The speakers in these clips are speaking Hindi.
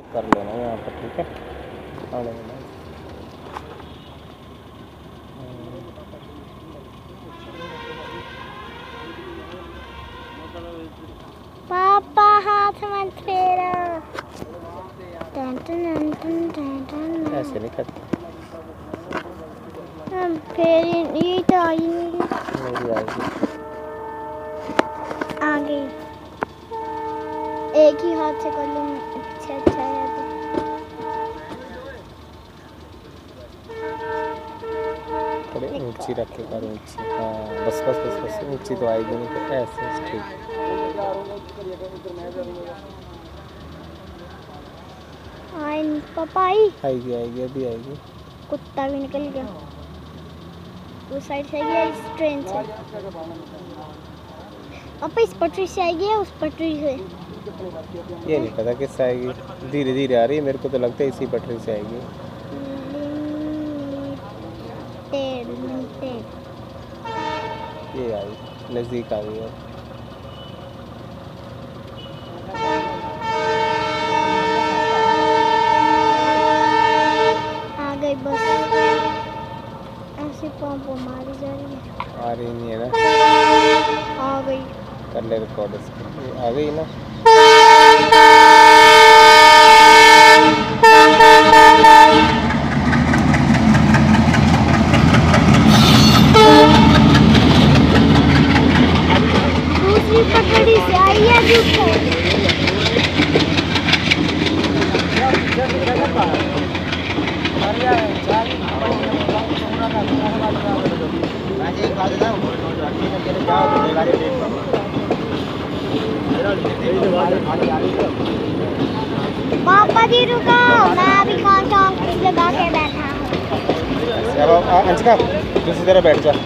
कर लेना यहाँ पर, ठीक है। आने वाला पापा हाथ मत फेरो। ऐसे नहीं करते। फिर ये तो आई नहीं आएगी। आ गई। एक ही हाथ से कर लूँ। अच्छा है तो। थोड़ी ऊंची रख के कर, ऊंची। हाँ बस बस बस बस, ऊंची तो आएगी नहीं, तो ऐसे ठीक। आई पापा आएगी आएगी, अभी आएगी। कुत्ता भी निकल गया। उस साइड से आएगी या इस ट्रेन से? पापा इस पटरी से आएगी या उस पटरी से? ये नहीं पता किससे आएगी, धीरे धीरे आ रही है, मेरे को तो लगता है इसी पटरी से आएगी। ये आई, नज़दीक आ गई है। आ गई बस। ऐसे पंप मारी जा रही है। आ रही नहीं है ना? आ गई। कर ले रिकॉर्ड इसको। आ गई ना? दूसरी पटरी से आई है देखो। पापा जी रुको, मैं अभी कॉन्टैक्ट लगा के बैठा हूँ। अब अंशिका दूसरी तरफ बैठ जा।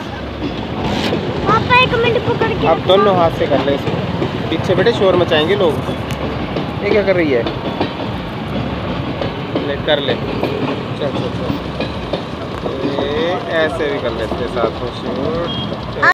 पापा 1 मिनट पकड़ के। आप दोनों हाथ से कर ले इसको। पीछे बेटे शोर मचाएंगे लोग। ये क्या कर रही है? ले कर ले। चल चल चल। ऐसे भी कर लेते साथ में शूट।